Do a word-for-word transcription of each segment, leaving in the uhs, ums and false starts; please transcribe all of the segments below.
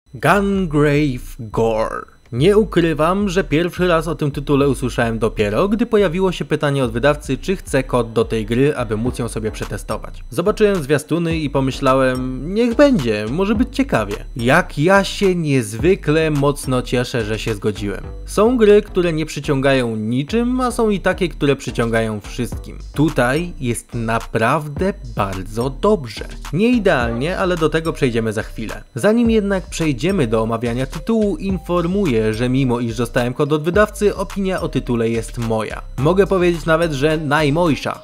Gungrave Gore. Nie ukrywam, że pierwszy raz o tym tytule usłyszałem dopiero, gdy pojawiło się pytanie od wydawcy, czy chce kod do tej gry, aby móc ją sobie przetestować. Zobaczyłem zwiastuny i pomyślałem, niech będzie, może być ciekawie. Jak ja się niezwykle mocno cieszę, że się zgodziłem. Są gry, które nie przyciągają niczym, a są i takie, które przyciągają wszystkim. Tutaj jest naprawdę bardzo dobrze. Nie idealnie, ale do tego przejdziemy za chwilę. Zanim jednak przejdziemy do omawiania tytułu, informuję, że mimo iż dostałem kod od wydawcy, opinia o tytule jest moja. Mogę powiedzieć nawet, że najmojsza.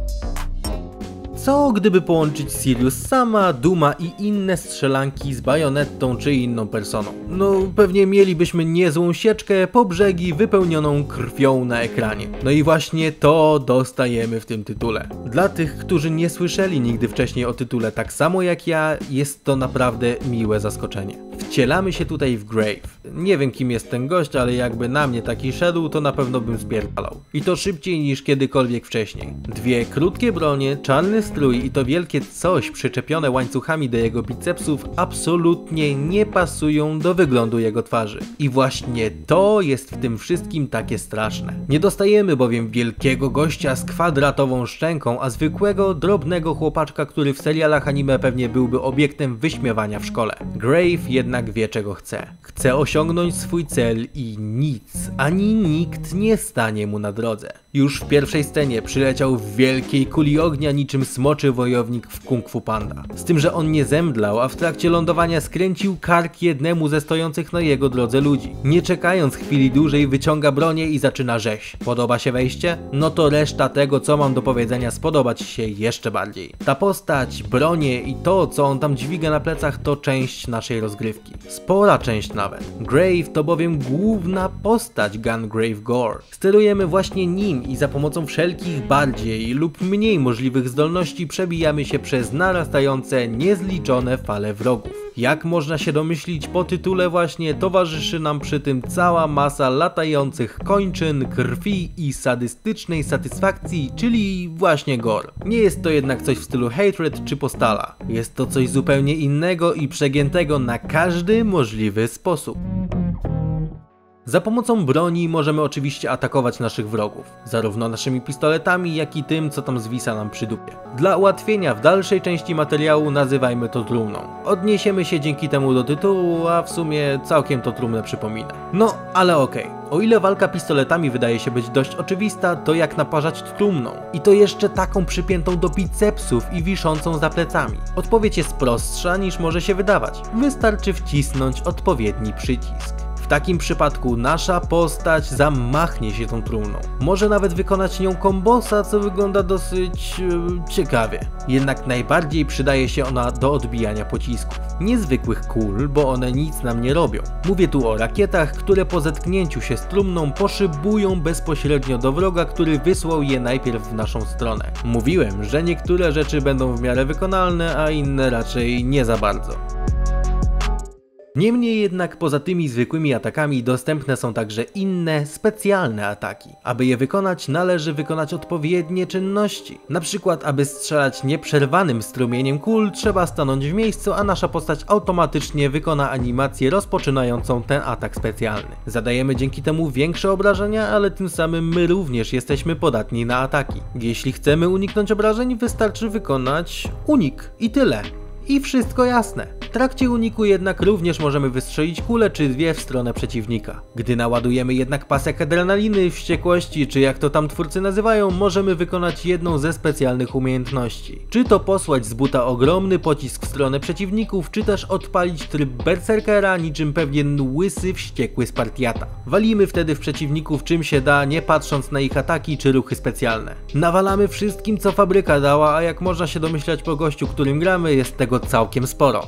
Co gdyby połączyć Serious Sama, Duma i inne strzelanki z Bajonettą czy inną personą? No pewnie mielibyśmy niezłą sieczkę po brzegi wypełnioną krwią na ekranie. No i właśnie to dostajemy w tym tytule. Dla tych, którzy nie słyszeli nigdy wcześniej o tytule tak samo jak ja, jest to naprawdę miłe zaskoczenie. Wcielamy się tutaj w Grave. Nie wiem kim jest ten gość, ale jakby na mnie taki szedł, to na pewno bym spierdalał. I to szybciej niż kiedykolwiek wcześniej. Dwie krótkie bronie, czarny strój i to wielkie coś przyczepione łańcuchami do jego bicepsów absolutnie nie pasują do wyglądu jego twarzy. I właśnie to jest w tym wszystkim takie straszne. Nie dostajemy bowiem wielkiego gościa z kwadratową szczęką, a zwykłego, drobnego chłopaczka, który w serialach anime pewnie byłby obiektem wyśmiewania w szkole. Grave jednak wie czego chce. Chce osiągnąć swój cel i nic, ani nikt nie stanie mu na drodze. Już w pierwszej scenie przyleciał w wielkiej kuli ognia niczym smoczy wojownik w Kung Fu Panda. Z tym, że on nie zemdlał, a w trakcie lądowania skręcił kark jednemu ze stojących na jego drodze ludzi. Nie czekając chwili dłużej wyciąga bronię i zaczyna rzeź. Podoba się wejście? No to reszta tego co mam do powiedzenia spodoba ci się jeszcze bardziej. Ta postać, bronie i to co on tam dźwiga na plecach to część naszej rozgrywki. Spora część nawet. Grave to bowiem główna postać Gungrave Gore. Sterujemy właśnie nim i za pomocą wszelkich bardziej lub mniej możliwych zdolności przebijamy się przez narastające, niezliczone fale wrogów. Jak można się domyślić, po tytule właśnie towarzyszy nam przy tym cała masa latających kończyn, krwi i sadystycznej satysfakcji, czyli właśnie gore. Nie jest to jednak coś w stylu Hatred czy Postala. Jest to coś zupełnie innego i przegiętego na każdy możliwy sposób. Za pomocą broni możemy oczywiście atakować naszych wrogów, zarówno naszymi pistoletami, jak i tym, co tam zwisa nam przy dupie. Dla ułatwienia w dalszej części materiału nazywajmy to trumną. Odniesiemy się dzięki temu do tytułu, a w sumie całkiem to trumnę przypomina. No, ale okej. Okay. O ile walka pistoletami wydaje się być dość oczywista, to jak naparzać trumną? I to jeszcze taką przypiętą do bicepsów i wiszącą za plecami. Odpowiedź jest prostsza niż może się wydawać. Wystarczy wcisnąć odpowiedni przycisk. W takim przypadku nasza postać zamachnie się tą trumną. Może nawet wykonać nią kombosa, co wygląda dosyć e, ciekawie. Jednak najbardziej przydaje się ona do odbijania pocisków. Niezwykłych kul, bo one nic nam nie robią. Mówię tu o rakietach, które po zetknięciu się z trumną poszybują bezpośrednio do wroga, który wysłał je najpierw w naszą stronę. Mówiłem, że niektóre rzeczy będą w miarę wykonalne, a inne raczej nie za bardzo. Niemniej jednak poza tymi zwykłymi atakami dostępne są także inne, specjalne ataki. Aby je wykonać, należy wykonać odpowiednie czynności. Na przykład, aby strzelać nieprzerwanym strumieniem kul, trzeba stanąć w miejscu, a nasza postać automatycznie wykona animację rozpoczynającą ten atak specjalny. Zadajemy dzięki temu większe obrażenia, ale tym samym my również jesteśmy podatni na ataki. Jeśli chcemy uniknąć obrażeń, wystarczy wykonać unik i tyle. I wszystko jasne. W trakcie uniku jednak również możemy wystrzelić kulę czy dwie w stronę przeciwnika. Gdy naładujemy jednak pasek adrenaliny, wściekłości, czy jak to tam twórcy nazywają, możemy wykonać jedną ze specjalnych umiejętności. Czy to posłać z buta ogromny pocisk w stronę przeciwników, czy też odpalić tryb berserkera niczym pewien łysy, wściekły Spartiata. Walimy wtedy w przeciwników czym się da, nie patrząc na ich ataki czy ruchy specjalne. Nawalamy wszystkim co fabryka dała, a jak można się domyślać po gościu, którym gramy, jest tego całkiem sporo.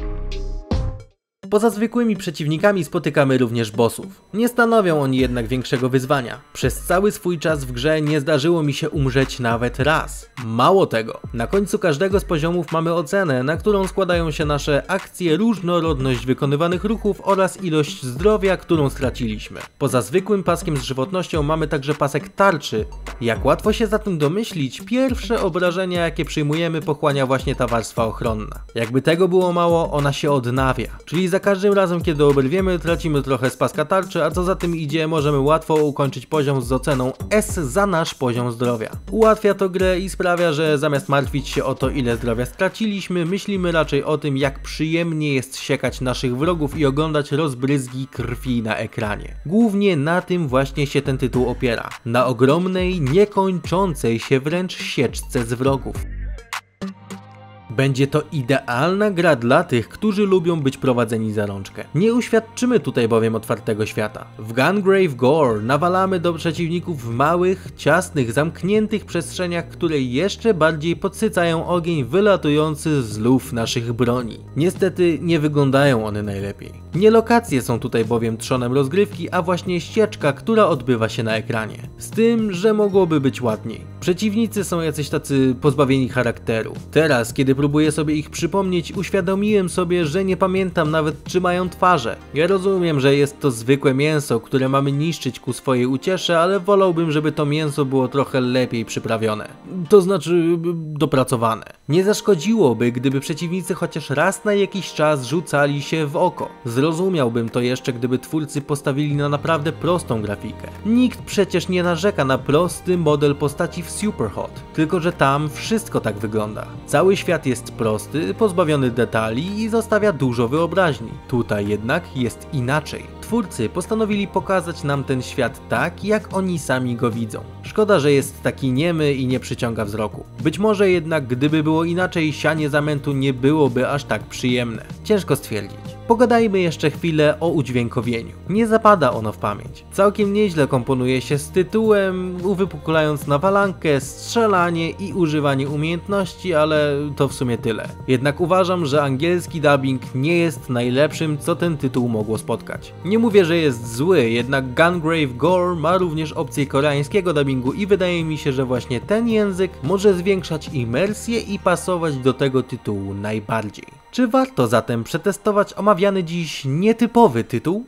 Poza zwykłymi przeciwnikami spotykamy również bossów. Nie stanowią oni jednak większego wyzwania. Przez cały swój czas w grze nie zdarzyło mi się umrzeć nawet raz. Mało tego, na końcu każdego z poziomów mamy ocenę, na którą składają się nasze akcje, różnorodność wykonywanych ruchów oraz ilość zdrowia, którą straciliśmy. Poza zwykłym paskiem z żywotnością mamy także pasek tarczy. Jak łatwo się zatem domyślić, pierwsze obrażenia jakie przyjmujemy pochłania właśnie ta warstwa ochronna. Jakby tego było mało, ona się odnawia, czyli za za każdym razem, kiedy oberwiemy, tracimy trochę z paska tarczy, a co za tym idzie, możemy łatwo ukończyć poziom z oceną S za nasz poziom zdrowia. Ułatwia to grę i sprawia, że zamiast martwić się o to, ile zdrowia straciliśmy, myślimy raczej o tym, jak przyjemnie jest siekać naszych wrogów i oglądać rozbryzgi krwi na ekranie. Głównie na tym właśnie się ten tytuł opiera. Na ogromnej, niekończącej się wręcz sieczce z wrogów. Będzie to idealna gra dla tych, którzy lubią być prowadzeni za rączkę. Nie uświadczymy tutaj bowiem otwartego świata. W Gungrave Gore nawalamy do przeciwników w małych, ciasnych, zamkniętych przestrzeniach, które jeszcze bardziej podsycają ogień wylatujący z luf naszych broni. Niestety nie wyglądają one najlepiej. Nie lokacje są tutaj bowiem trzonem rozgrywki, a właśnie ścieżka, która odbywa się na ekranie. Z tym, że mogłoby być ładniej. Przeciwnicy są jacyś tacy pozbawieni charakteru. Teraz, kiedy próbuję sobie ich przypomnieć, uświadomiłem sobie, że nie pamiętam nawet, czy mają twarze. Ja rozumiem, że jest to zwykłe mięso, które mamy niszczyć ku swojej uciesze, ale wolałbym, żeby to mięso było trochę lepiej przyprawione. To znaczy dopracowane. Nie zaszkodziłoby, gdyby przeciwnicy chociaż raz na jakiś czas rzucali się w oko. Zrozumiałbym to jeszcze, gdyby twórcy postawili na naprawdę prostą grafikę. Nikt przecież nie narzeka na prosty model postaci w Superhot, tylko że tam wszystko tak wygląda. Cały świat jest prosty, pozbawiony detali i zostawia dużo wyobraźni. Tutaj jednak jest inaczej. Twórcy postanowili pokazać nam ten świat tak, jak oni sami go widzą. Szkoda, że jest taki niemy i nie przyciąga wzroku. Być może jednak, gdyby było inaczej, sianie zamętu nie byłoby aż tak przyjemne. Ciężko stwierdzić. Pogadajmy jeszcze chwilę o udźwiękowieniu. Nie zapada ono w pamięć. Całkiem nieźle komponuje się z tytułem, uwypuklając nawalankę, strzelanie i używanie umiejętności, ale to w sumie tyle. Jednak uważam, że angielski dubbing nie jest najlepszym, co ten tytuł mogło spotkać. Nie mówię, że jest zły, jednak Gungrave Gore ma również opcję koreańskiego dubbingu i wydaje mi się, że właśnie ten język może zwiększać imersję i pasować do tego tytułu najbardziej. Czy warto zatem przetestować omawiany dziś nietypowy tytuł?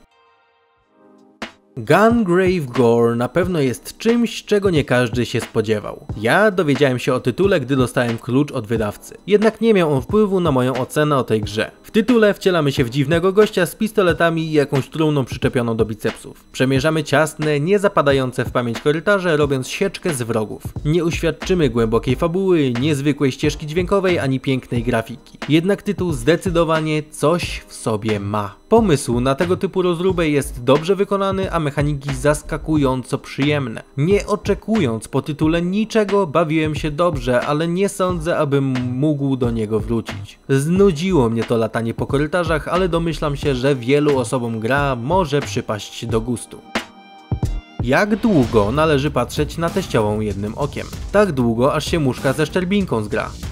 Gungrave Gore na pewno jest czymś, czego nie każdy się spodziewał. Ja dowiedziałem się o tytule, gdy dostałem klucz od wydawcy. Jednak nie miał on wpływu na moją ocenę o tej grze. W tytule wcielamy się w dziwnego gościa z pistoletami i jakąś trumną przyczepioną do bicepsów. Przemierzamy ciasne, nie zapadające w pamięć korytarze, robiąc sieczkę z wrogów. Nie uświadczymy głębokiej fabuły, niezwykłej ścieżki dźwiękowej ani pięknej grafiki. Jednak tytuł zdecydowanie coś w sobie ma. Pomysł na tego typu rozróbę jest dobrze wykonany, a mechaniki zaskakująco przyjemne. Nie oczekując po tytule niczego, bawiłem się dobrze, ale nie sądzę, abym mógł do niego wrócić. Znudziło mnie to latanie po korytarzach, ale domyślam się, że wielu osobom gra może przypaść do gustu. Jak długo należy patrzeć na teściową jednym okiem? Tak długo, aż się muszka ze szczerbinką zgra.